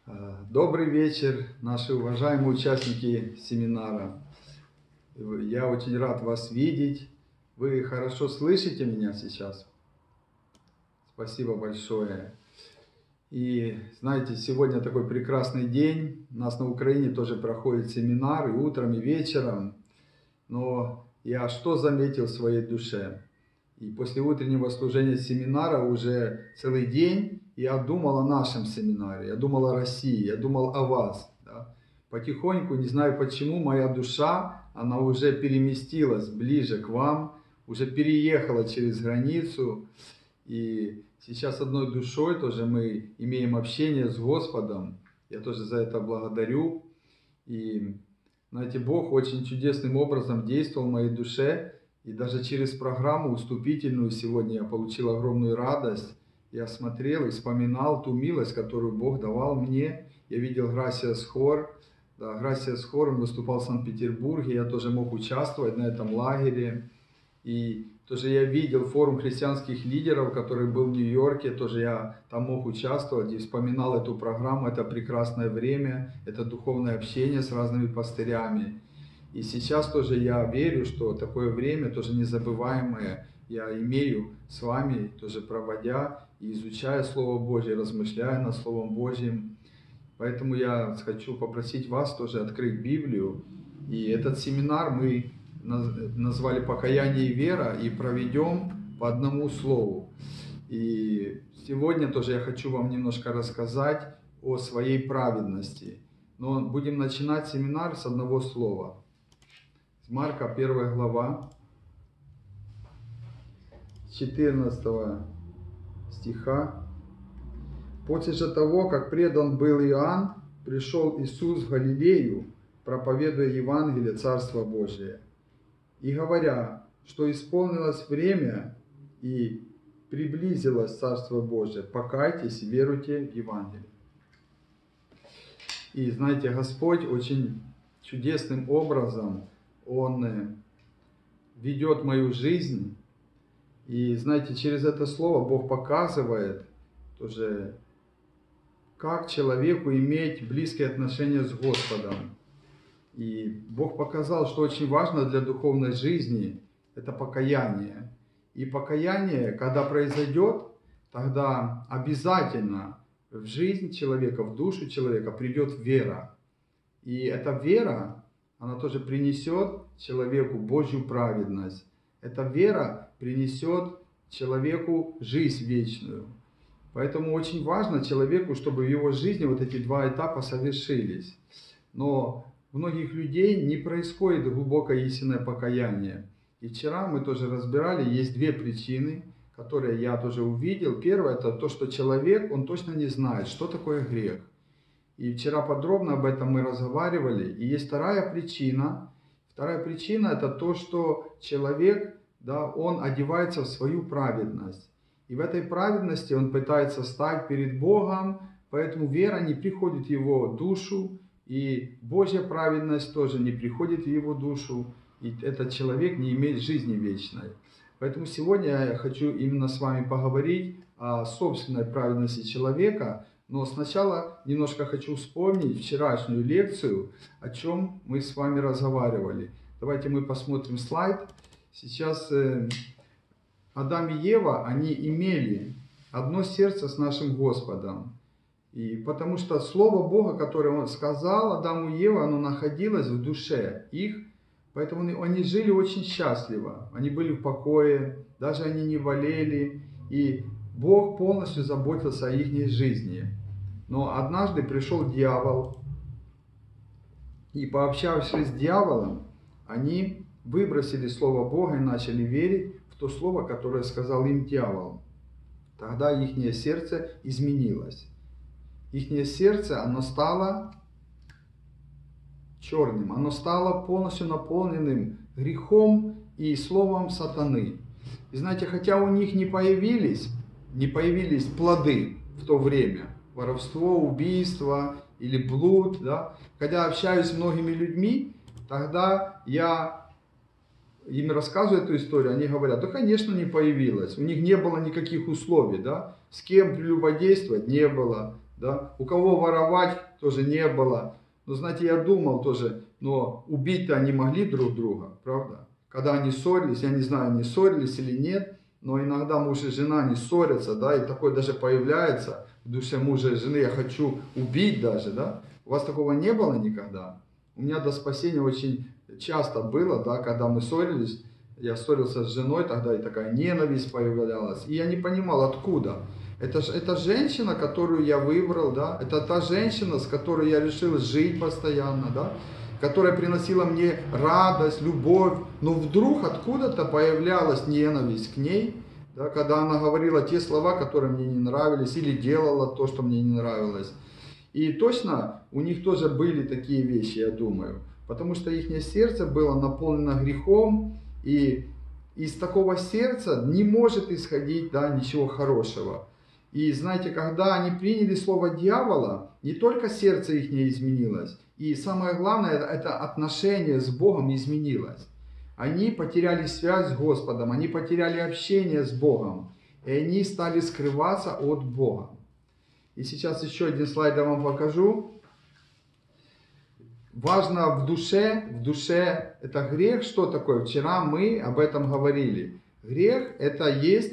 Добрый вечер, наши уважаемые участники семинара. Я очень рад вас видеть. Вы хорошо слышите меня сейчас? Спасибо большое. И знаете, сегодня такой прекрасный день. У нас на Украине тоже проходит семинар и утром, и вечером. Но я что заметил в своей душе? И после утреннего служения семинара уже целый день я думал о нашем семинаре, я думал о России, я думал о вас. Да? Потихоньку, не знаю почему, моя душа, она уже переместилась ближе к вам, уже переехала через границу. И сейчас одной душой тоже мы имеем общение с Господом. Я тоже за это благодарю. И знаете, Бог очень чудесным образом действовал в моей душе. И даже через программу уступительную сегодня я получил огромную радость. Я смотрел и вспоминал ту милость, которую Бог давал мне. Я видел Грасиас Хор. Да, Грасиас Хор, он выступал в Санкт-Петербурге. Я тоже мог участвовать на этом лагере. И тоже я видел форум христианских лидеров, который был в Нью-Йорке. Тоже я там мог участвовать и вспоминал эту программу. Это прекрасное время, это духовное общение с разными пастырями. И сейчас тоже я верю, что такое время тоже незабываемое я имею с вами, тоже проводя и изучая Слово Божье, размышляя над Словом Божьим. Поэтому я хочу попросить вас тоже открыть Библию. И этот семинар мы назвали «Покаяние и вера» и проведем по одному слову. И сегодня тоже я хочу вам немножко рассказать о своей праведности. Но будем начинать семинар с одного слова. Марка 1 глава, 14 стиха. «После же того, как предан был Иоанн, пришел Иисус в Галилею, проповедуя Евангелие Царства Божия, и говоря, что исполнилось время и приблизилось Царство Божие, покайтесь и веруйте в Евангелие». И знаете, Господь очень чудесным образом Он ведет мою жизнь. И знаете, через это слово Бог показывает тоже, как человеку иметь близкие отношения с Господом. И Бог показал, что очень важно для духовной жизни – это покаяние. И покаяние, когда произойдет, тогда обязательно в жизнь человека, в душу человека придет вера. И эта вера, она тоже принесет человеку Божью праведность. Эта вера принесет человеку жизнь вечную. Поэтому очень важно человеку, чтобы в его жизни вот эти два этапа совершились. Но у многих людей не происходит глубокое истинное покаяние. И вчера мы тоже разбирали, есть две причины, которые я тоже увидел. Первое – это то, что человек, он точно не знает, что такое грех. И вчера подробно об этом мы разговаривали. И есть вторая причина. Вторая причина – это то, что человек, да, он одевается в свою праведность. И в этой праведности он пытается стать перед Богом, поэтому вера не приходит в его душу, и Божья праведность тоже не приходит в его душу, и этот человек не имеет жизни вечной. Поэтому сегодня я хочу именно с вами поговорить о собственной праведности человека, но сначала немножко хочу вспомнить вчерашнюю лекцию, о чем мы с вами разговаривали. Давайте мы посмотрим слайд. Сейчас Адам и Ева, они имели одно сердце с нашим Господом. И потому что Слово Бога, которое Он сказал Адаму и Еве, оно находилось в душе их. Поэтому они жили очень счастливо. Они были в покое, даже они не болели. И Бог полностью заботился о их жизни. Но однажды пришел дьявол. И пообщавшись с дьяволом, они выбросили Слово Бога и начали верить в то Слово, которое сказал им дьявол. Тогда их сердце изменилось. Их сердце, оно стало черным, оно стало полностью наполненным грехом и словом сатаны. И знаете, хотя у них не появились плоды в то время, воровство, убийство или блуд, да, когда общаюсь с многими людьми, тогда я им рассказываю эту историю, они говорят, да, конечно, не появилось, у них не было никаких условий, да, с кем прелюбодействовать не было, да? У кого воровать тоже не было. Но знаете, я думал тоже, но убить-то они могли друг друга, правда? Когда они ссорились, я не знаю, они ссорились или нет, но иногда муж и жена не ссорятся, да, и такое даже появляется в душе мужа и жены, я хочу убить даже, да. У вас такого не было никогда? У меня до спасения очень часто было, да, когда мы ссорились, я ссорился с женой, тогда и такая ненависть появлялась, и я не понимал, откуда. Это женщина, которую я выбрал, да, это та женщина, с которой я решил жить постоянно, да, которая приносила мне радость, любовь, но вдруг откуда-то появлялась ненависть к ней, да, когда она говорила те слова, которые мне не нравились, или делала то, что мне не нравилось. И точно у них тоже были такие вещи, я думаю, потому что их сердце было наполнено грехом, и из такого сердца не может исходить, да, ничего хорошего. И знаете, когда они приняли слово дьявола, не только сердце их не изменилось, и самое главное, это отношение с Богом изменилось. Они потеряли связь с Господом, они потеряли общение с Богом, и они стали скрываться от Бога. И сейчас еще один слайд я вам покажу. Важно в душе это грех, что такое? Вчера мы об этом говорили. Грех это есть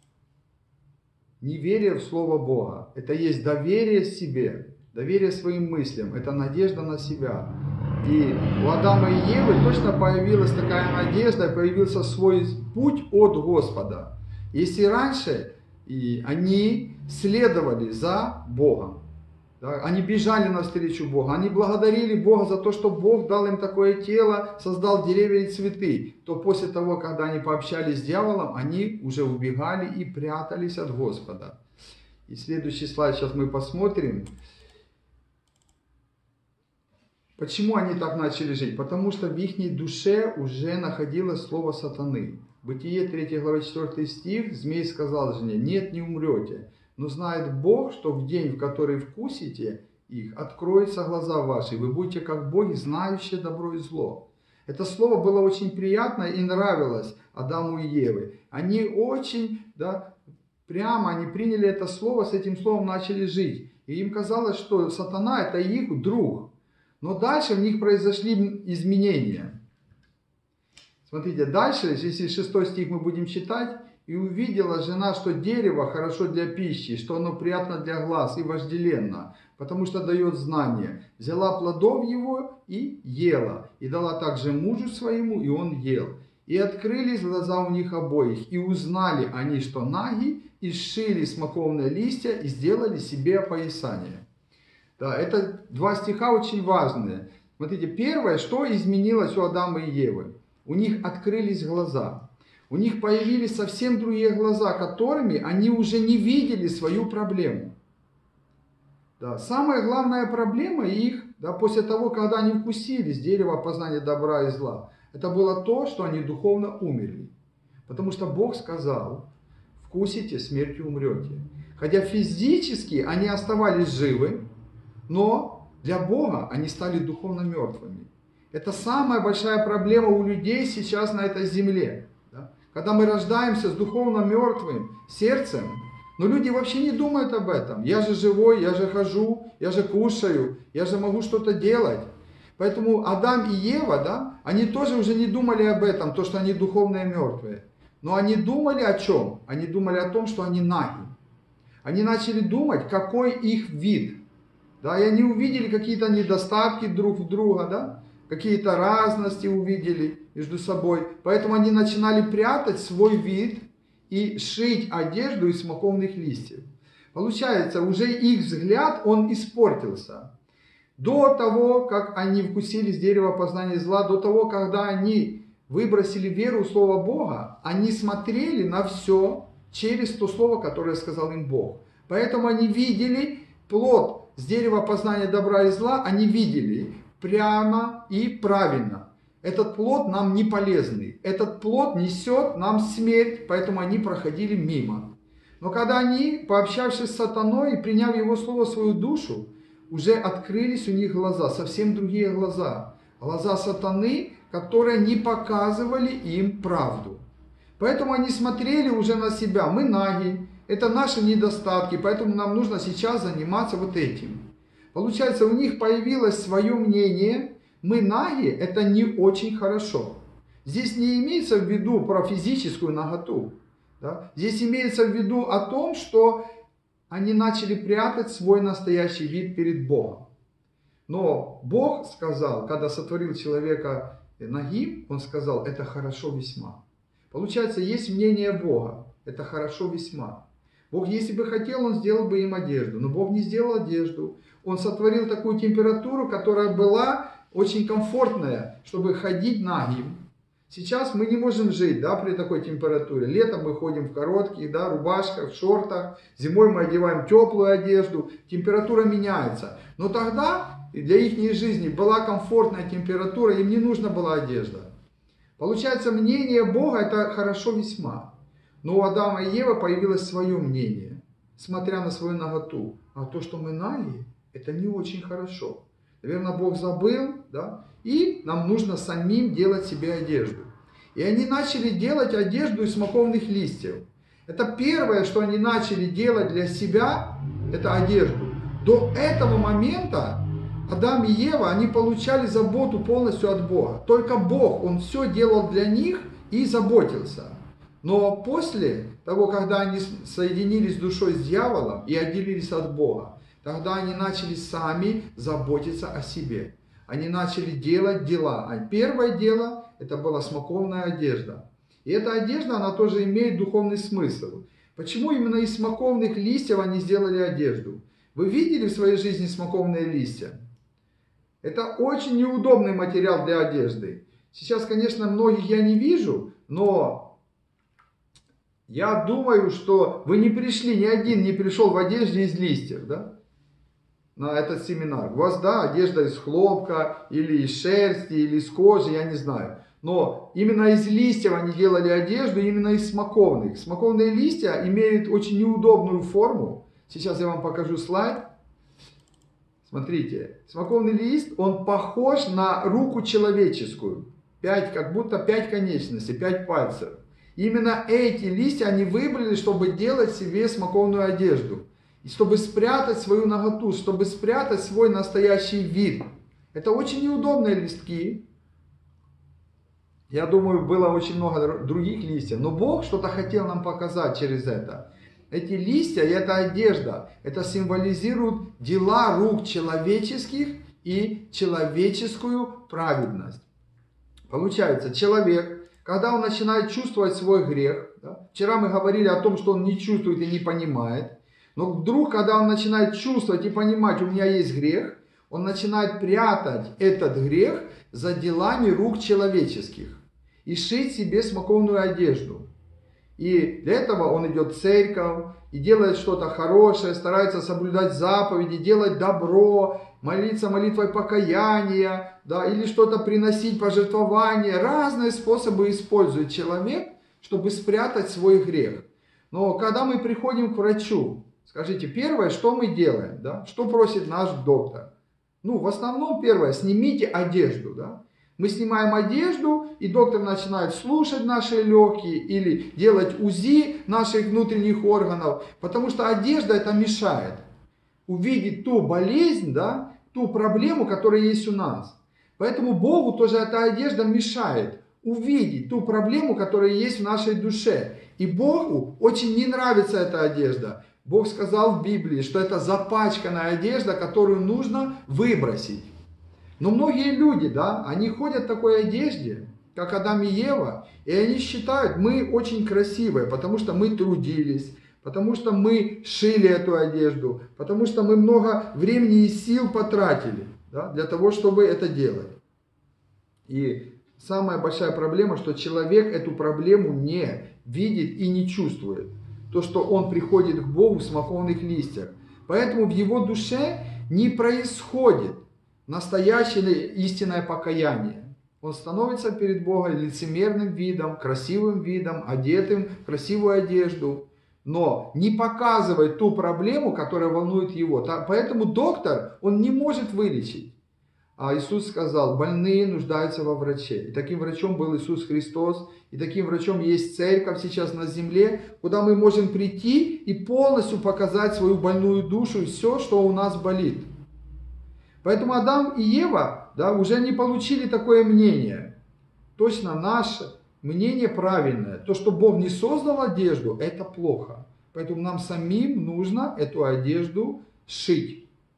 неверие в Слово Бога. Это есть доверие себе, доверие своим мыслям. Это надежда на себя. И у Адама и Евы точно появилась такая надежда, появился свой путь от Господа. Если раньше они следовали за Богом, да, они бежали навстречу Богу, они благодарили Бога за то, что Бог дал им такое тело, создал деревья и цветы, то после того, когда они пообщались с дьяволом, они уже убегали и прятались от Господа. И следующий слайд сейчас мы посмотрим. Почему они так начали жить? Потому что в их душе уже находилось слово сатаны. Бытие 3 глава 4 стих, змей сказал жене: нет, не умрете. Но знает Бог, что в день, в который вкусите их, откроются глаза ваши, и вы будете как боги, знающие добро и зло. Это слово было очень приятно и нравилось Адаму и Еве. Они очень, да, прямо они приняли это слово, с этим словом начали жить. И им казалось, что сатана это их друг. Но дальше в них произошли изменения. Смотрите, дальше, если 6 стих мы будем читать. «И увидела жена, что дерево хорошо для пищи, что оно приятно для глаз и вожделенно, потому что дает знание. Взяла плодов его и ела, и дала также мужу своему, и он ел. И открылись глаза у них обоих, и узнали они, что наги, и сшили смоковные листья, и сделали себе опоясание». Да, это 2 стиха очень важные. Смотрите, первое, что изменилось у Адама и Евы. У них открылись глаза. У них появились совсем другие глаза, которыми они уже не видели свою проблему. Да, самая главная проблема их, да, после того, когда они вкусили с дерева познания добра и зла, это было то, что они духовно умерли. Потому что Бог сказал: вкусите, смертью умрете. Хотя физически они оставались живы, но для Бога они стали духовно мертвыми. Это самая большая проблема у людей сейчас на этой земле. Когда мы рождаемся с духовно мертвым сердцем, но люди вообще не думают об этом. Я же живой, я же хожу, я же кушаю, я же могу что-то делать. Поэтому Адам и Ева, да, они тоже уже не думали об этом, то, что они духовные мертвые. Но они думали о чем? Они думали о том, что они наги. Они начали думать, какой их вид. Да, и они увидели какие-то недостатки друг в друга, да? Какие-то разности увидели между собой. Поэтому они начинали прятать свой вид и шить одежду из смоковных листьев. Получается, уже их взгляд, он испортился. До того, как они вкусили с дерева познания зла, до того, когда они выбросили веру в Слово Бога, они смотрели на все через то Слово, которое сказал им Бог. Поэтому они видели плод с дерева познания добра и зла, они видели прямо и правильно. Этот плод нам не полезный. Этот плод несет нам смерть, поэтому они проходили мимо. Но когда они, пообщавшись с сатаной и приняв его слово в свою душу, уже открылись у них глаза, совсем другие глаза. Глаза сатаны, которые не показывали им правду. Поэтому они смотрели уже на себя. Мы наги. это наши недостатки, поэтому нам нужно сейчас заниматься вот этим. Получается, у них появилось свое мнение, мы наги, это не очень хорошо. Здесь не имеется в виду про физическую наготу. Да? Здесь имеется в виду о том, что они начали прятать свой настоящий вид перед Богом. Но Бог сказал, когда сотворил человека нагим, Он сказал, это хорошо весьма. Получается, есть мнение Бога, это хорошо весьма. Бог, если бы хотел, Он сделал бы им одежду, но Бог не сделал одежду. Он сотворил такую температуру, которая была очень комфортная, чтобы ходить нагим. Сейчас мы не можем жить, да, при такой температуре. Летом мы ходим в коротких, да, рубашках, в шортах. Зимой мы одеваем теплую одежду. Температура меняется. Но тогда для их жизни была комфортная температура, им не нужна была одежда. Получается, мнение Бога это хорошо весьма. Но у Адама и Евы появилось свое мнение, смотря на свою наготу. А то, что мы наги, это не очень хорошо. Наверное, Бог забыл, да? И нам нужно самим делать себе одежду. И они начали делать одежду из смоковных листьев. Это первое, что они начали делать для себя, это одежду. До этого момента Адам и Ева, они получали заботу полностью от Бога. Только Бог, Он все делал для них и заботился. Но после того, когда они соединились душой с дьяволом и отделились от Бога, тогда они начали сами заботиться о себе. Они начали делать дела. А первое дело, это была смоковная одежда. И эта одежда, она тоже имеет духовный смысл. Почему именно из смоковных листьев они сделали одежду? Вы видели в своей жизни смоковные листья? Это очень неудобный материал для одежды. Сейчас, конечно, многих я не вижу, но я думаю, что вы не пришли, ни один не пришел в одежде из листьев, да? На этот семинар. У вас, да, одежда из хлопка, или из шерсти, или из кожи, я не знаю. Но именно из листьев они делали одежду, именно из смоковных. Смоковные листья имеют очень неудобную форму. Сейчас я вам покажу слайд. Смотрите, смоковный лист, он похож на руку человеческую. Как будто 5 конечностей, 5 пальцев. Именно эти листья они выбрали, чтобы делать себе смоковную одежду. И чтобы спрятать свою наготу, чтобы спрятать свой настоящий вид. Это очень неудобные листки. Я думаю, было очень много других листьев. Но Бог что-то хотел нам показать через это. Эти листья и эта одежда, это символизирует дела рук человеческих и человеческую праведность. Получается, человек, когда он начинает чувствовать свой грех, да, вчера мы говорили о том, что он не чувствует и не понимает, но вдруг, когда он начинает чувствовать и понимать, у меня есть грех, он начинает прятать этот грех за делами рук человеческих и шить себе смоковную одежду. И для этого он идет в церковь и делает что-то хорошее, старается соблюдать заповеди, делать добро, молиться молитвой покаяния, да, или что-то приносить, пожертвования. Разные способы использует человек, чтобы спрятать свой грех. Но когда мы приходим к врачу, скажите, первое, что мы делаем, да? Что просит наш доктор? Ну, в основном первое, снимите одежду, да? Мы снимаем одежду, и доктор начинает слушать наши легкие или делать УЗИ наших внутренних органов, потому что одежда это мешает увидеть ту болезнь, да, ту проблему, которая есть у нас. Поэтому Богу тоже эта одежда мешает увидеть ту проблему, которая есть в нашей душе. И Богу очень не нравится эта одежда. Бог сказал в Библии, что это запачканная одежда, которую нужно выбросить. Но многие люди, да, они ходят в такой одежде, как Адам и Ева, и они считают, мы очень красивые, потому что мы трудились, потому что мы шили эту одежду, потому что мы много времени и сил потратили, да, для того, чтобы это делать. И самая большая проблема, что человек эту проблему не видит и не чувствует. То, что он приходит к Богу в смоковных листьях. Поэтому в его душе не происходит настоящее истинное покаяние. Он становится перед Богом лицемерным видом, красивым видом, одетым в красивую одежду, но не показывает ту проблему, которая волнует его. Поэтому доктор, он не может вылечить. А Иисус сказал, больные нуждаются во враче. И таким врачом был Иисус Христос. И таким врачом есть церковь сейчас на земле, куда мы можем прийти и полностью показать свою больную душу и все, что у нас болит. Поэтому Адам и Ева, да, уже не получили такое мнение. Точно наше мнение правильное. То, что Бог не создал одежду, это плохо. Поэтому нам самим нужно эту одежду шить.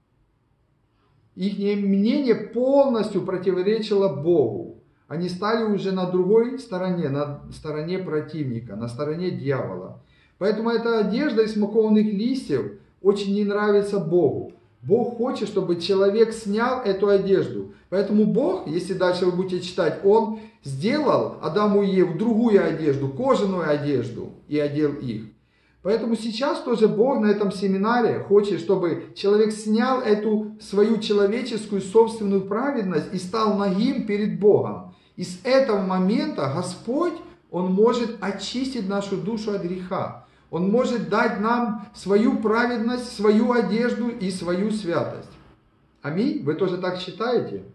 Их мнение полностью противоречило Богу. Они стали уже на другой стороне, на стороне противника, на стороне дьявола. Поэтому эта одежда из смоковных листьев очень не нравится Богу. Бог хочет, чтобы человек снял эту одежду. Поэтому Бог, если дальше вы будете читать, Он сделал Адаму и Еву другую одежду, кожаную одежду, и одел их. Поэтому сейчас тоже Бог на этом семинаре хочет, чтобы человек снял эту свою человеческую собственную праведность и стал нагим перед Богом. И с этого момента Господь, Он может очистить нашу душу от греха. Он может дать нам свою праведность, свою одежду и свою святость. Аминь? Вы тоже так считаете?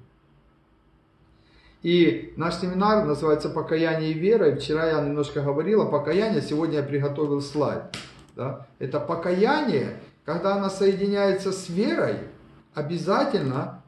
И наш семинар называется «Покаяние и вера». И вчера я немножко говорил о покаянии, сегодня я приготовил слайд. Да? Это покаяние, когда оно соединяется с верой, обязательно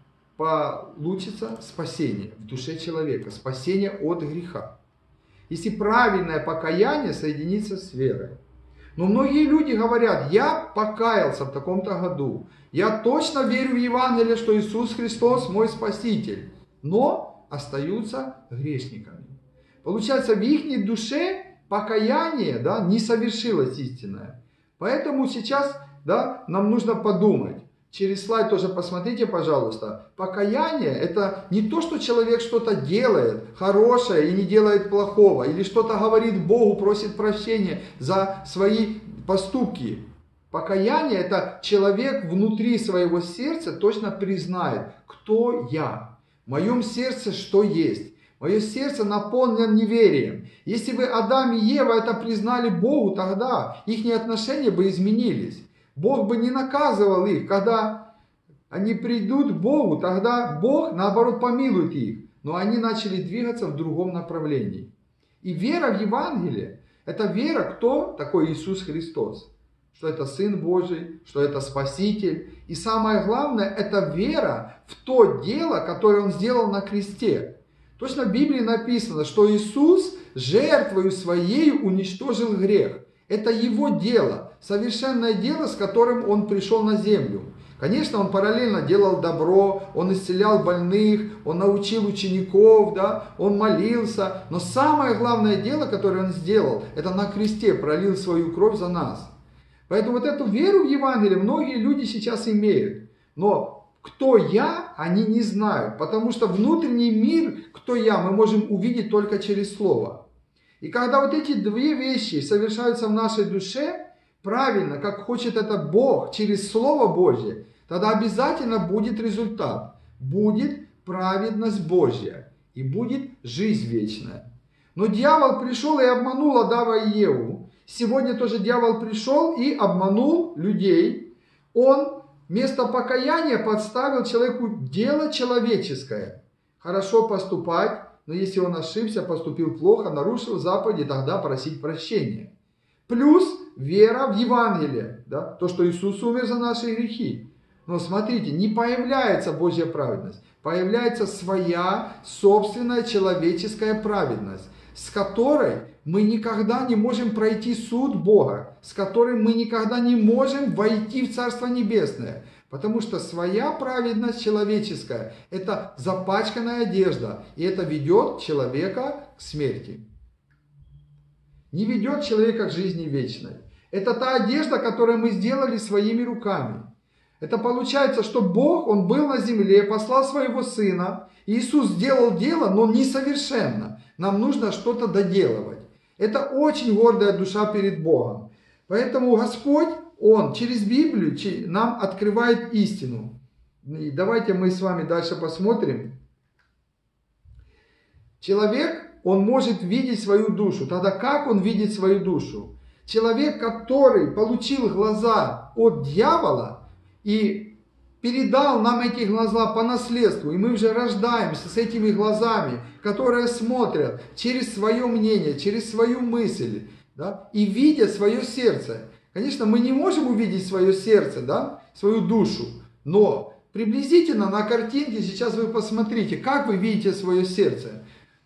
получится спасение в душе человека, спасение от греха. Если правильное покаяние соединится с верой. Но многие люди говорят, я покаялся в таком-то году, я точно верю в Евангелие, что Иисус Христос мой Спаситель, но остаются грешниками. Получается, в их душе покаяние, да, не совершилось истинное. Поэтому сейчас, да, нам нужно подумать. Через слайд тоже посмотрите, пожалуйста. Покаяние – это не то, что человек что-то делает хорошее и не делает плохого, или что-то говорит Богу, просит прощения за свои поступки. Покаяние – это человек внутри своего сердца точно признает, кто я. В моем сердце что есть. Мое сердце наполнено неверием. Если бы Адам и Ева это признали Богу, тогда их отношения бы изменились. Бог бы не наказывал их. Когда они придут к Богу, тогда Бог, наоборот, помилует их. Но они начали двигаться в другом направлении. И вера в Евангелие – это вера, кто такой Иисус Христос. Что это Сын Божий, что это Спаситель. И самое главное, это вера в то дело, которое Он сделал на кресте. Точно в Библии написано, что Иисус жертвою Своей уничтожил грех. Это Его дело, совершенное дело, с которым Он пришел на землю. Конечно, Он параллельно делал добро, Он исцелял больных, Он научил учеников, да, Он молился. Но самое главное дело, которое Он сделал, это на кресте пролил свою кровь за нас. Поэтому вот эту веру в Евангелие многие люди сейчас имеют. Но кто я, они не знают. Потому что внутренний мир, кто я, мы можем увидеть только через Слово. И когда вот эти две вещи совершаются в нашей душе, правильно, как хочет это Бог, через Слово Божье, тогда обязательно будет результат. Будет праведность Божья. И будет жизнь вечная. Но дьявол пришел и обманул Адама и Еву. Сегодня тоже дьявол пришел и обманул людей. Он вместо покаяния подставил человеку дело человеческое. Хорошо поступать, но если он ошибся, поступил плохо, нарушил заповеди, тогда просить прощения. Плюс вера в Евангелие, да, то, что Иисус умер за наши грехи. Но смотрите, не появляется Божья праведность, появляется своя собственная человеческая праведность, с которой мы никогда не можем пройти суд Бога, с которой мы никогда не можем войти в Царство Небесное. Потому что своя праведность человеческая – это запачканная одежда, и это ведет человека к смерти. Не ведет человека к жизни вечной. Это та одежда, которую мы сделали своими руками. Это получается, что Бог, Он был на земле, послал Своего Сына. Иисус сделал дело, но несовершенно. Нам нужно что-то доделывать. Это очень гордая душа перед Богом. Поэтому Господь, Он через Библию нам открывает истину. И давайте мы с вами дальше посмотрим. Человек, он может видеть свою душу. Тогда как он видит свою душу? Человек, который получил глаза от дьявола и передал нам эти глаза по наследству, и мы уже рождаемся с этими глазами, которые смотрят через свое мнение, через свою мысль, да, и видят свое сердце. Конечно, мы не можем увидеть свое сердце, да, свою душу, но приблизительно на картинке сейчас вы посмотрите, как вы видите свое сердце.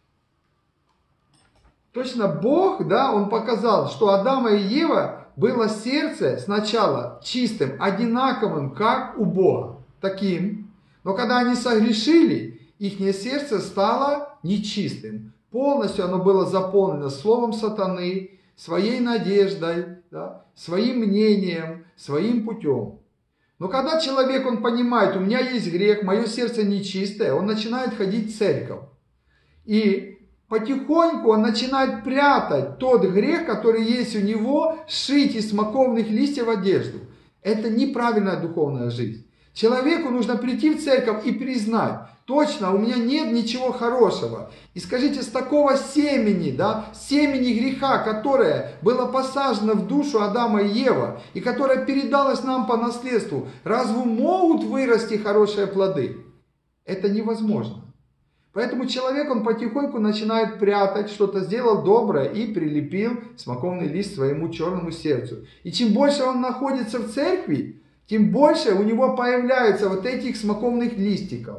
Точно Бог, да, Он показал, что Адама и Ева было сердце сначала чистым, одинаковым, как у Бога, таким. Но когда они согрешили, их сердце стало нечистым. Полностью оно было заполнено словом сатаны, своей надеждой, да, своим мнением, своим путем. Но когда человек, он понимает, у меня есть грех, мое сердце нечистое, он начинает ходить в церковь. И потихоньку он начинает прятать тот грех, который есть у него, сшить из смоковных листьев одежду. Это неправильная духовная жизнь. Человеку нужно прийти в церковь и признать, точно, у меня нет ничего хорошего. И скажите, с такого семени, да, семени греха, которое было посажено в душу Адама и Евы, и которое передалось нам по наследству, разве могут вырасти хорошие плоды? Это невозможно. Поэтому человек, он потихоньку начинает прятать, что-то сделал доброе и прилепил смоковный лист своему черному сердцу. И чем больше он находится в церкви, тем больше у него появляется вот этих смоковных листиков,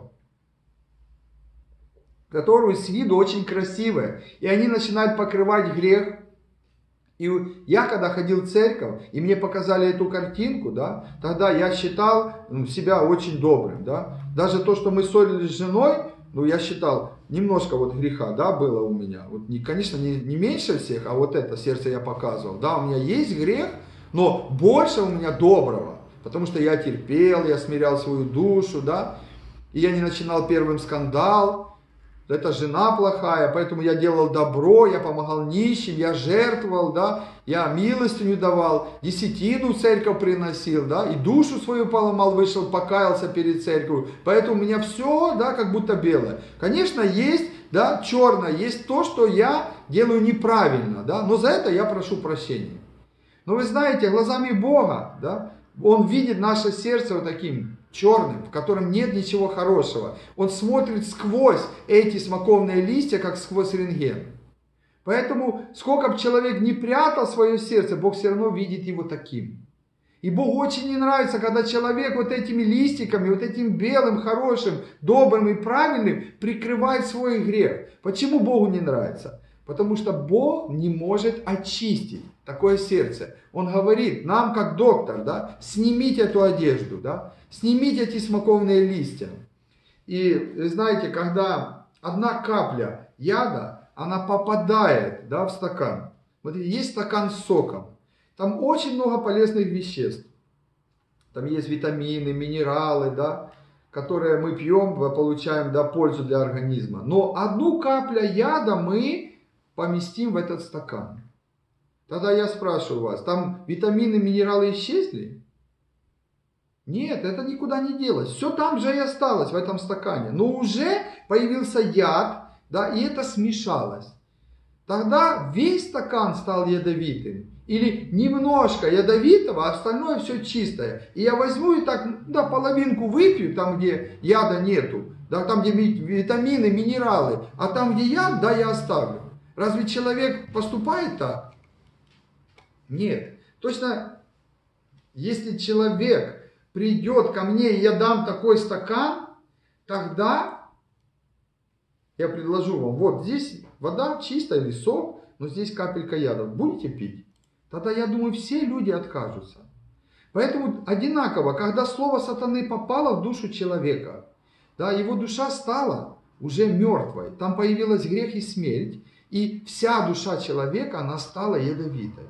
которые с виду очень красивые. И они начинают покрывать грех. И я, когда ходил в церковь, и мне показали эту картинку, да, тогда я считал себя очень добрым. Да. Даже то, что мы ссорились с женой, я считал, немножко вот греха, да, было у меня. Вот, конечно, не меньше всех, а вот это сердце я показывал. Да, у меня есть грех, но больше у меня доброго. Потому что я терпел, я смирял свою душу, да. И я не начинал первым скандал. Это жена плохая, поэтому я делал добро, я помогал нищим, я жертвовал, да. Я милостыню давал, десятину в церковь приносил, да. И душу свою поломал, вышел, покаялся перед церковью. Поэтому у меня все, да, как будто белое. Конечно, есть, да, черное, есть то, что я делаю неправильно, да. Но за это я прошу прощения. Но вы знаете, глазами Бога, да, Он видит наше сердце вот таким черным, в котором нет ничего хорошего. Он смотрит сквозь эти смоковные листья, как сквозь рентген. Поэтому, сколько бы человек не прятал свое сердце, Бог все равно видит его таким. И Богу очень не нравится, когда человек вот этими листиками, вот этим белым, хорошим, добрым и правильным прикрывает свой грех. Почему Богу не нравится? Потому что Бог не может очистить такое сердце. Он говорит нам, как доктор, да, снимите эту одежду, да, снимите эти смоковные листья. И знаете, когда одна капля яда, она попадает, да, в стакан. Вот есть стакан с соком. Там очень много полезных веществ. Там есть витамины, минералы, да, которые мы пьем, получаем, да, пользу для организма. Но одну каплю яда мы поместим в этот стакан. Тогда я спрашиваю вас, там витамины, минералы исчезли? Нет, это никуда не делось. Все там же и осталось в этом стакане. Но уже появился яд, да, и это смешалось. Тогда весь стакан стал ядовитым. Или немножко ядовитого, а остальное все чистое. И я возьму и так, да, половинку выпью, там где яда нету. Да, там где витамины, минералы. А там где яд, да, я оставлю. Разве человек поступает так? Нет. Точно, если человек придет ко мне, и я дам такой стакан, тогда я предложу вам, вот здесь вода чистая или сок, но здесь капелька яда. Будете пить? Тогда, я думаю, все люди откажутся. Поэтому одинаково, когда слово сатаны попало в душу человека, да, его душа стала уже мертвой. Там появилась грех и смерть. И вся душа человека, она стала ядовитой.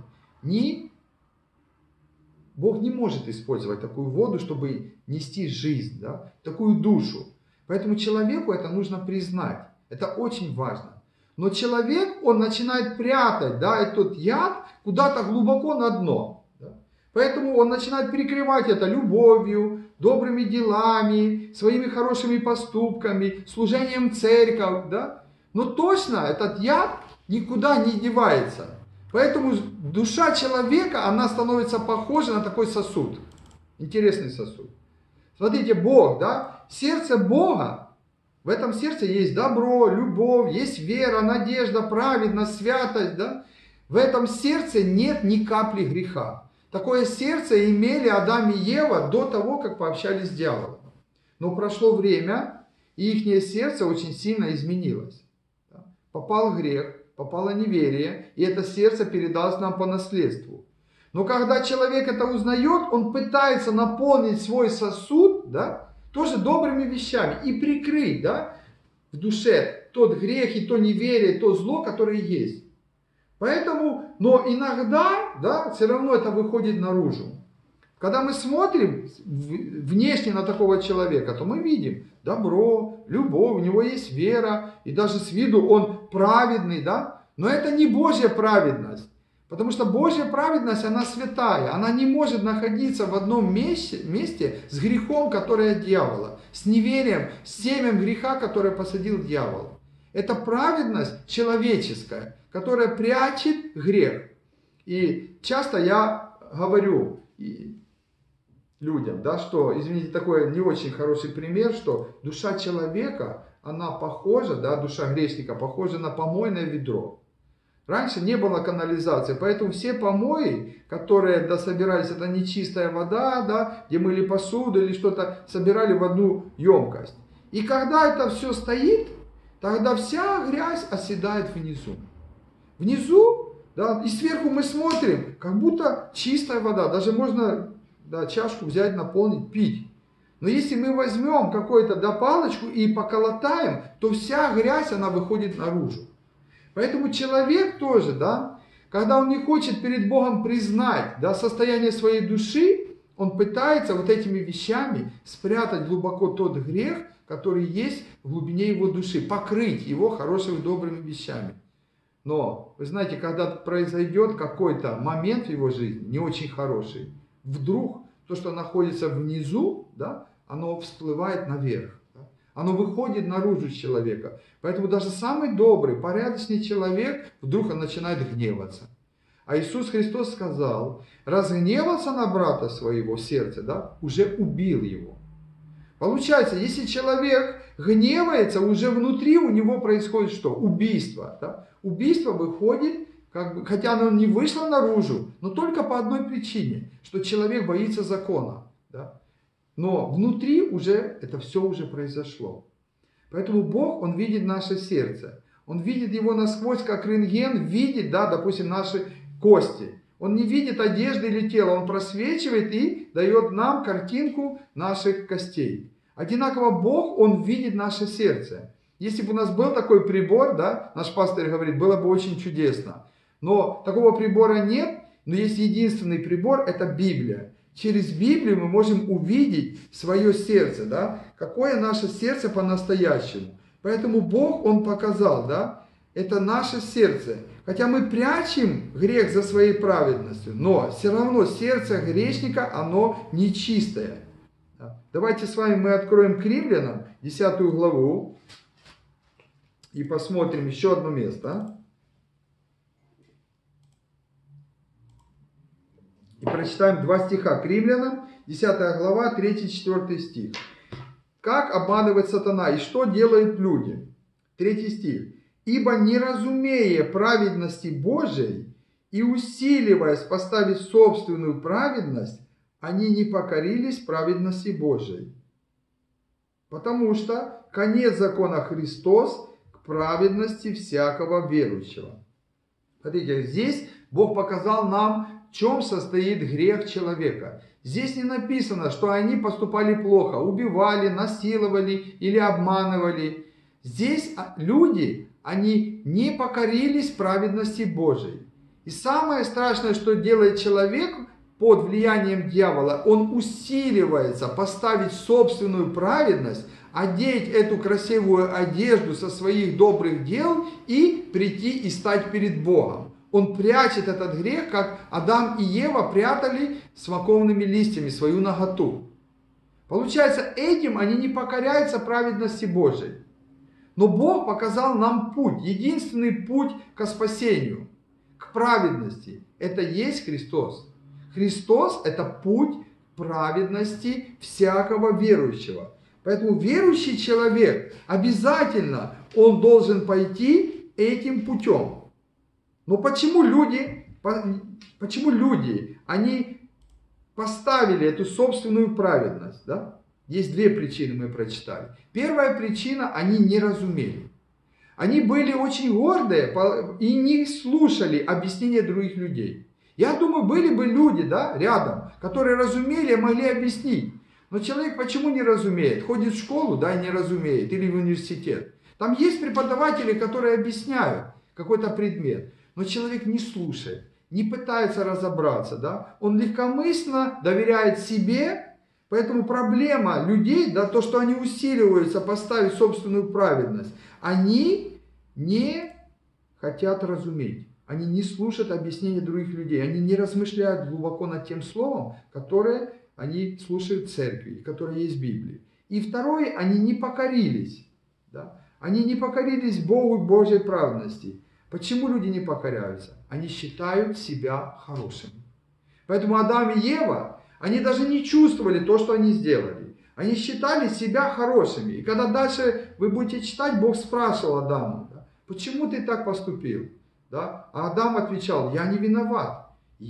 Бог не может использовать такую воду, чтобы нести жизнь, да, такую душу. Поэтому человеку это нужно признать. Это очень важно. Но человек, он начинает прятать, да, этот яд куда-то глубоко на дно. Да. Поэтому он начинает перекрывать это любовью, добрыми делами, своими хорошими поступками, служением в церковь. Да. Но точно этот яд никуда не девается. Поэтому душа человека, она становится похожа на такой сосуд. Интересный сосуд. Смотрите, Бог, да, сердце Бога, в этом сердце есть добро, любовь, есть вера, надежда, праведность, святость, да. В этом сердце нет ни капли греха. Такое сердце имели Адам и Ева до того, как пообщались с дьяволом. Но прошло время, и их сердце очень сильно изменилось. Попал грех, попало неверие, и это сердце передалось нам по наследству. Но когда человек это узнает, он пытается наполнить свой сосуд, да, тоже добрыми вещами и прикрыть, да, в душе тот грех и то неверие, то зло, которое есть. Поэтому, но иногда, да, все равно это выходит наружу. Когда мы смотрим внешне на такого человека, то мы видим добро, любовь, у него есть вера, и даже с виду он праведный, да, но это не Божья праведность. Потому что Божья праведность, она святая, она не может находиться в одном месте с грехом, который от дьявола, с неверием, с семенем греха, которое посадил дьявол. Это праведность человеческая, которая прячет грех. И часто я говорю людям, да, что, извините, такой не очень хороший пример, что душа человека, она похожа, да, душа грешника похожа на помойное ведро. Раньше не было канализации, поэтому все помои, которые собирались, это нечистая вода, да, где мыли посуду или что-то, собирали в одну емкость. И когда это все стоит, тогда вся грязь оседает внизу. Внизу, да, и сверху мы смотрим, как будто чистая вода, даже можно, да, чашку взять, наполнить, пить. Но если мы возьмем какую-то, да, палочку и поколотаем, то вся грязь, она выходит наружу. Поэтому человек тоже, да, когда он не хочет перед Богом признать, да, состояние своей души, он пытается вот этими вещами спрятать глубоко тот грех, который есть в глубине его души, покрыть его хорошими добрыми вещами. Но, вы знаете, когда произойдет какой-то момент в его жизни, не очень хороший, вдруг то, что находится внизу, да, оно всплывает наверх. Оно выходит наружу человека. Поэтому даже самый добрый, порядочный человек, вдруг он начинает гневаться. А Иисус Христос сказал, разгневался на брата своего в сердце, да, уже убил его. Получается, если человек гневается, уже внутри у него происходит что? Убийство. Да? Убийство выходит, как бы, хотя оно не вышло наружу, но только по одной причине, что человек боится закона. Да? Но внутри уже это все уже произошло. Поэтому Бог, Он видит наше сердце. Он видит его насквозь, как рентген видит, да, допустим, наши кости. Он не видит одежды или тела, Он просвечивает и дает нам картинку наших костей. Одинаково Бог, Он видит наше сердце. Если бы у нас был такой прибор, да, наш пастор говорит, было бы очень чудесно. Но такого прибора нет, но есть единственный прибор, это Библия. Через Библию мы можем увидеть свое сердце, да, какое наше сердце по-настоящему. Поэтому Бог, Он показал, да, это наше сердце. Хотя мы прячем грех за своей праведностью, но все равно сердце грешника, оно нечистое. Давайте с вами мы откроем к Римлянам 10 главу и посмотрим еще одно место. И прочитаем 2 стиха к Римлянам, 10 глава, 3-4 стих. Как обманывает сатана и что делают люди? 3 стих. Ибо не разумея праведности Божией и усиливаясь поставить собственную праведность, они не покорились праведности Божией. Потому что конец закона Христос к праведности всякого верующего. Смотрите, здесь Бог показал нам, в чем состоит грех человека. Здесь не написано, что они поступали плохо, убивали, насиловали или обманывали. Здесь люди, они не покорились праведности Божией. И самое страшное, что делает человек под влиянием дьявола, он усиливается поставить собственную праведность, одеть эту красивую одежду со своих добрых дел и прийти и стать перед Богом. Он прячет этот грех, как Адам и Ева прятали смоковными листьями свою наготу. Получается, этим они не покоряются праведности Божией. Но Бог показал нам путь, единственный путь к спасению, к праведности. Это есть Христос. Христос – это путь праведности всякого верующего. Поэтому верующий человек обязательно, он должен пойти этим путем. Но почему люди, они поставили эту собственную праведность, да? Есть две причины, мы прочитали. Первая причина, они не разумели. Они были очень гордые и не слушали объяснения других людей. Я думаю, были бы люди, да, рядом, которые разумели и могли объяснить. Но человек почему не разумеет? Ходит в школу, да, и не разумеет, или в университет. Там есть преподаватели, которые объясняют какой-то предмет, но человек не слушает, не пытается разобраться, да. Он легкомысленно доверяет себе. Поэтому проблема людей, да, то, что они усиливаются поставить собственную праведность, они не хотят разуметь, они не слушают объяснения других людей, они не размышляют глубоко над тем словом, которое они слушают в церкви, которое есть в Библии. И второе, они не покорились, да, они не покорились Богу и Божьей праведности. Почему люди не покоряются? Они считают себя хорошими. Поэтому Адам и Ева, они даже не чувствовали то, что они сделали. Они считали себя хорошими. И когда дальше вы будете читать, Бог спрашивал Адама, да, почему ты так поступил? Да? А Адам отвечал, я не виноват.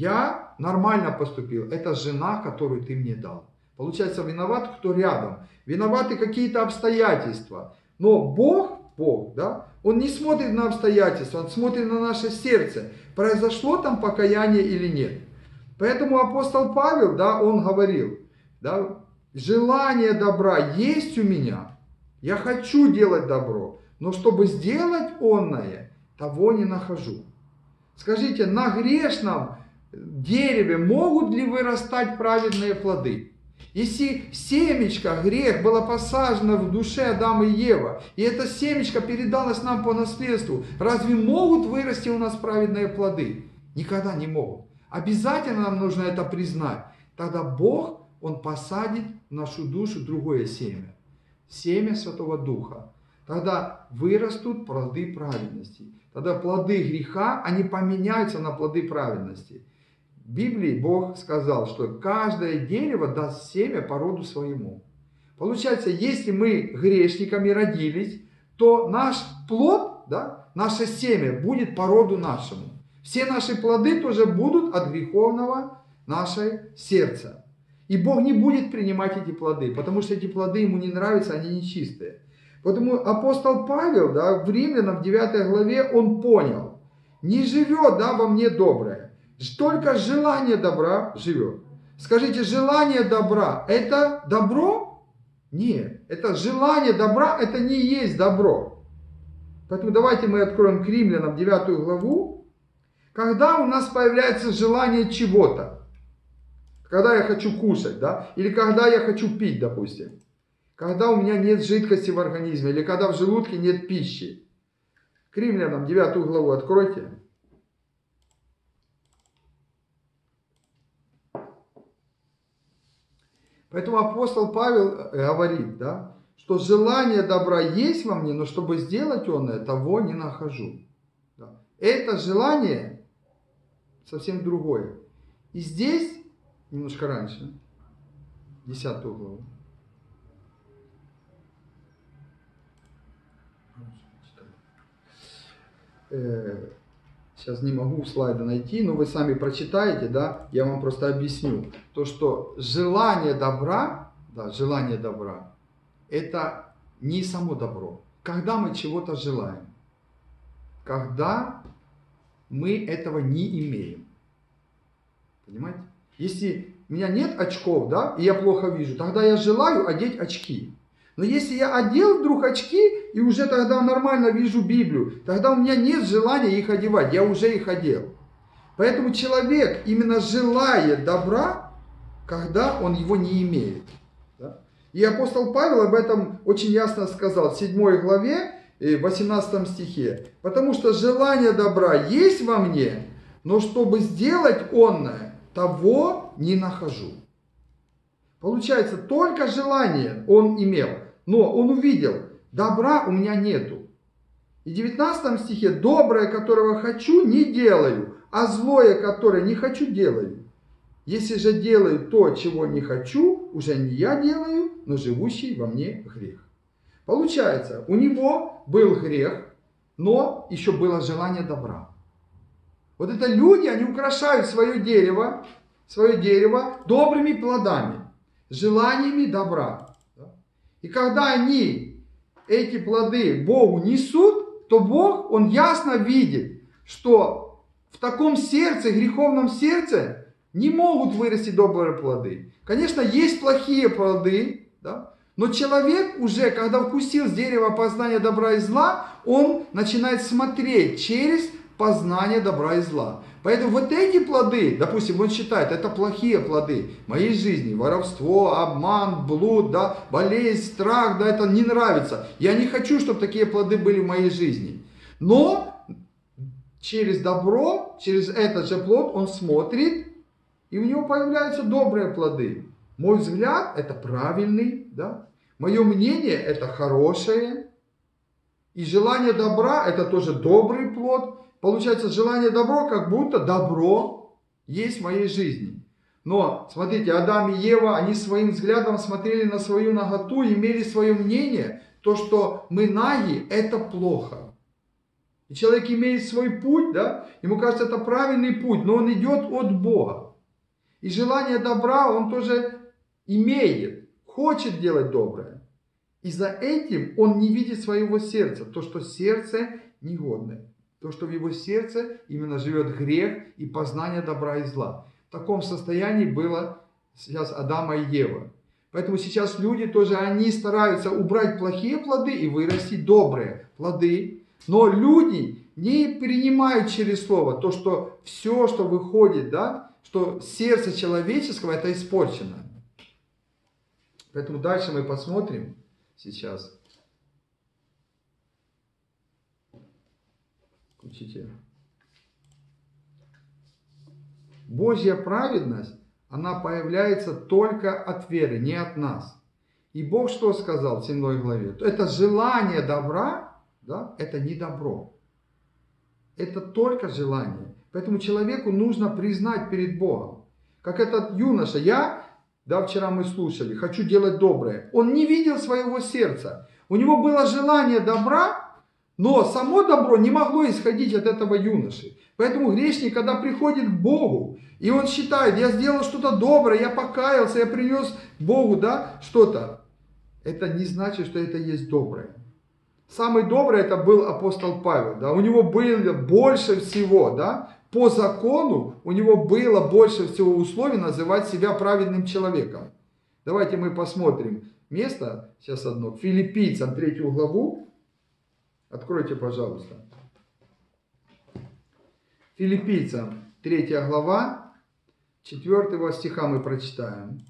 Я нормально поступил. Это жена, которую ты мне дал. Получается, виноват кто рядом. Виноваты какие-то обстоятельства. Но Бог, да, Он не смотрит на обстоятельства, Он смотрит на наше сердце. Произошло там покаяние или нет. Поэтому апостол Павел, да, он говорил, да, желание добра есть у меня, я хочу делать добро, но чтобы сделать онное, того не нахожу. Скажите, на грешном дереве могут ли вырастать праведные плоды? Если семечко, грех, было посажено в душе Адама и Евы, и это семечко передалось нам по наследству, разве могут вырасти у нас праведные плоды? Никогда не могут. Обязательно нам нужно это признать. Тогда Бог, Он посадит в нашу душу другое семя. Семя Святого Духа. Тогда вырастут плоды праведности. Тогда плоды греха, они поменяются на плоды праведности. В Библии Бог сказал, что каждое дерево даст семя по роду своему. Получается, если мы грешниками родились, то наш плод, да, наше семя будет по роду нашему. Все наши плоды тоже будут от греховного нашего сердца. И Бог не будет принимать эти плоды, потому что эти плоды Ему не нравятся, они нечистые. Поэтому апостол Павел, да, в Римлянам в 9 главе, он понял, не живет, да, во мне доброе, только желание добра живет. Скажите, желание добра – это добро? Нет, это желание добра – это не есть добро. Поэтому давайте мы откроем к Римлянам 9 главу. Когда у нас появляется желание чего-то, когда я хочу кушать, да, или когда я хочу пить, допустим, когда у меня нет жидкости в организме, или когда в желудке нет пищи. К Римлянам 9 главу откройте. Поэтому апостол Павел говорит, да, что желание добра есть во мне, но чтобы сделать оно, того не нахожу. Да. Это желание совсем другое. И здесь, немножко раньше, 10 главу. Сейчас не могу слайды найти, но вы сами прочитаете, да, я вам просто объясню. То, что желание добра, да, желание добра, это не само добро. Когда мы чего-то желаем, когда мы этого не имеем. Понимаете? Если у меня нет очков, да, и я плохо вижу, тогда я желаю одеть очки. Но если я одел вдруг очки и уже тогда нормально вижу Библию, тогда у меня нет желания их одевать, я уже их одел. Поэтому человек именно желает добра, когда он его не имеет. Да? И апостол Павел об этом очень ясно сказал в 7 главе, 18 стихе. Потому что желание добра есть во мне, но чтобы сделать онное, того не нахожу. Получается, только желание он имел, но он увидел, добра у меня нету. И в 19 стихе, доброе, которого хочу, не делаю, а злое, которое не хочу, делаю. Если же делаю то, чего не хочу, уже не я делаю, но живущий во мне грех. Получается, у него был грех, но еще было желание добра. Вот это люди, они украшают свое дерево добрыми плодами, желаниями добра. И когда они эти плоды Богу несут, то Бог, Он ясно видит, что в таком сердце, греховном сердце, не могут вырасти добрые плоды. Конечно, есть плохие плоды, да? Но человек уже, когда вкусил с дерева познания добра и зла, он начинает смотреть через познание добра и зла. Поэтому вот эти плоды, допустим, он считает, это плохие плоды моей жизни, воровство, обман, блуд, да, болезнь, страх, да, это не нравится. Я не хочу, чтобы такие плоды были в моей жизни. Но через добро, через этот же плод он смотрит, и у него появляются добрые плоды. Мой взгляд это правильный, да? Мое мнение это хорошее. И желание добра это тоже добрый плод. Получается, желание добро, как будто добро есть в моей жизни. Но, смотрите, Адам и Ева, они своим взглядом смотрели на свою наготу, имели свое мнение, то, что мы наги, это плохо. И человек имеет свой путь, да, ему кажется, это правильный путь, но он идет от Бога. И желание добра он тоже имеет, хочет делать доброе. И за этим он не видит своего сердца, то, что сердце негодное. То, что в его сердце именно живет грех и познание добра и зла. В таком состоянии было сейчас Адама и Ева. Поэтому сейчас люди тоже, они стараются убрать плохие плоды и вырастить добрые плоды. Но люди не принимают через слово то, что все, что выходит, да, что сердце человеческого это испорчено. Поэтому дальше мы посмотрим сейчас. Включите. Божья праведность, она появляется только от веры, не от нас. И Бог что сказал в 7 главе? Это желание добра, да, это не добро. Это только желание. Поэтому человеку нужно признать перед Богом. Как этот юноша, вчера мы слушали, хочу делать доброе. Он не видел своего сердца. У него было желание добра, но само добро не могло исходить от этого юноши. Поэтому грешник, когда приходит к Богу, и он считает, я сделал что-то доброе, я покаялся, я принес Богу, да, что-то. Это не значит, что это есть доброе. Самый добрый это был апостол Павел, да, у него было больше всего, да, по закону у него было больше всего условий называть себя праведным человеком. Давайте мы посмотрим место, сейчас одно, Филиппийцам 3 главу, откройте, пожалуйста. Филиппийцам 3 глава, 4 стиха мы прочитаем.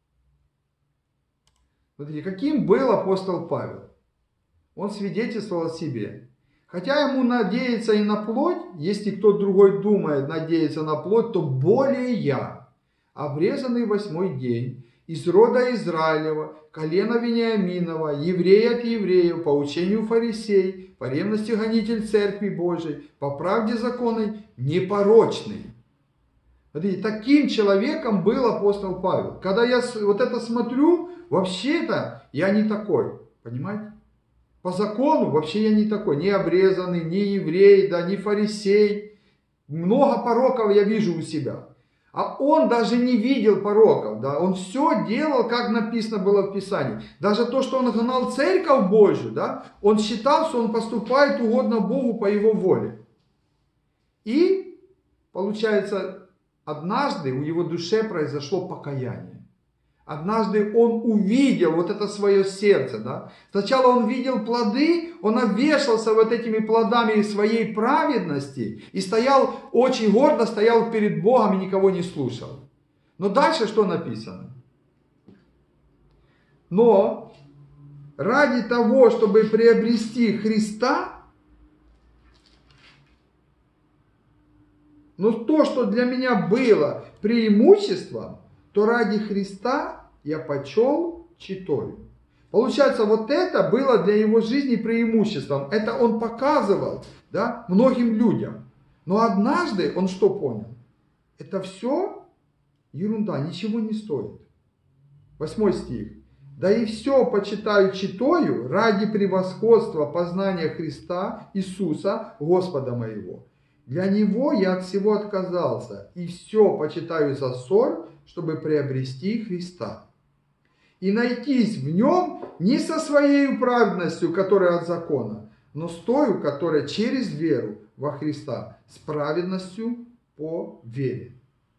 Смотрите, каким был апостол Павел? Он свидетельствовал о себе. Хотя ему надеяться и на плоть, если кто другой думает надеяться на плоть, то более я, обрезанный 8-й день, из рода Израилева, колена Вениаминова, еврей от евреев, по учению фарисей, по ревности гонитель церкви Божией, по правде законной, непорочный. Смотрите, таким человеком был апостол Павел. Когда я вот это смотрю, вообще-то я не такой, понимаете? По закону вообще я не такой, не обрезанный, не еврей, да, не фарисей. Много пороков я вижу у себя. А он даже не видел пороков, да, он все делал, как написано было в Писании. Даже то, что он гнал церковь Божью, да, он считал, что он поступает угодно Богу по его воле. И, получается, однажды в его душе произошло покаяние. Однажды он увидел вот это свое сердце, да. Сначала он видел плоды, он обвешался вот этими плодами своей праведности и стоял, очень гордо стоял перед Богом и никого не слушал. Но дальше что написано? Но ради того, чтобы приобрести Христа, но то, что для меня было преимуществом, то ради Христа я почел читою. Получается, вот это было для его жизни преимуществом. Это он показывал, да, многим людям. Но однажды он что понял? Это все ерунда, ничего не стоит. 8 стих. Да и все почитаю читаю ради превосходства познания Христа Иисуса, Господа моего. Для Него я от всего отказался, и все почитаю за ссор, чтобы приобрести Христа. И найтись в Нем не со своей праведностью, которая от закона, но с той, которая через веру во Христа, с праведностью по вере.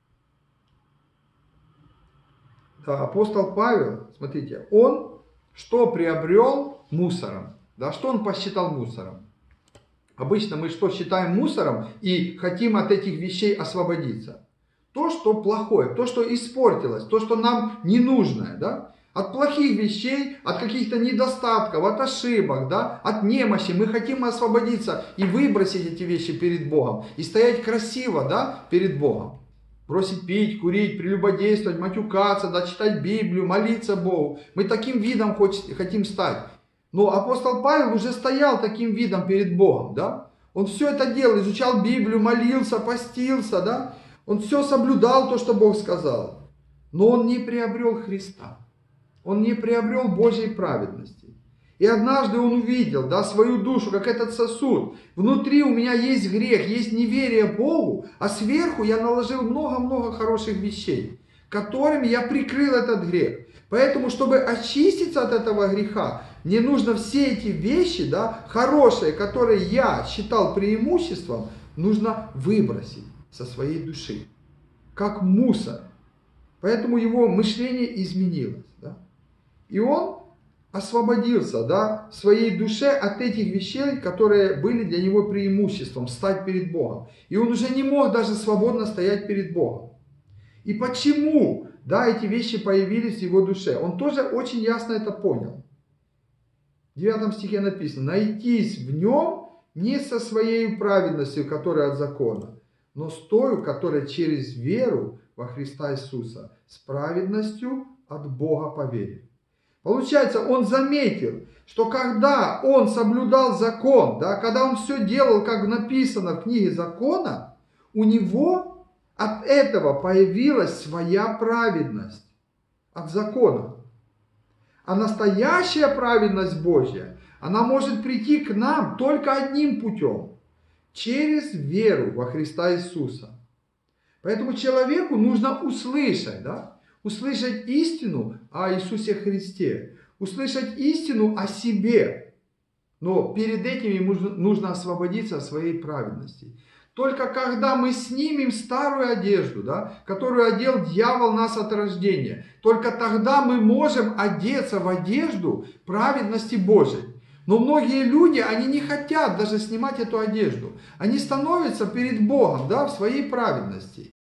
Да, апостол Павел, смотрите, он что приобрел мусором? Да, что он посчитал мусором? Обычно мы что считаем мусором и хотим от этих вещей освободиться? То, что плохое, то, что испортилось, то, что нам не нужно, да? От плохих вещей, от каких-то недостатков, от ошибок, да? От немощи. Мы хотим освободиться и выбросить эти вещи перед Богом. И стоять красиво, да, перед Богом. Бросить пить, курить, прелюбодействовать, матюкаться, да, читать Библию, молиться Богу. Мы таким видом хотим стать. Но апостол Павел уже стоял таким видом перед Богом, да? Он все это делал, изучал Библию, молился, постился, да? Он все соблюдал то, что Бог сказал. Но он не приобрел Христа. Он не приобрел Божьей праведности. И однажды он увидел, да, свою душу, как этот сосуд. Внутри у меня есть грех, есть неверие Богу, а сверху я наложил много-много хороших вещей, которыми я прикрыл этот грех. Поэтому, чтобы очиститься от этого греха, мне нужно все эти вещи, да, хорошие, которые я считал преимуществом, нужно выбросить со своей души, как мусор. Поэтому его мышление изменилось. Да? И он освободился, да, в своей душе от этих вещей, которые были для него преимуществом, стать перед Богом. И он уже не мог даже свободно стоять перед Богом. И почему, да, эти вещи появились в его душе? Он тоже очень ясно это понял. В 9 стихе написано: «Найтись в нем не со своей праведностью, которая от закона, но с той, которая через веру во Христа Иисуса, с праведностью от Бога по вере». Получается, он заметил, что когда он соблюдал закон, да, когда он все делал, как написано в книге закона, у него от этого появилась своя праведность от закона. А настоящая праведность Божья, она может прийти к нам только одним путем, через веру во Христа Иисуса. Поэтому человеку нужно услышать, да? Услышать истину о Иисусе Христе, услышать истину о себе. Но перед этим ему нужно освободиться от своей праведности. Только когда мы снимем старую одежду, да, которую одел дьявол нас от рождения, только тогда мы можем одеться в одежду праведности Божией. Но многие люди, они не хотят даже снимать эту одежду. Они становятся перед Богом, да, в своей праведности.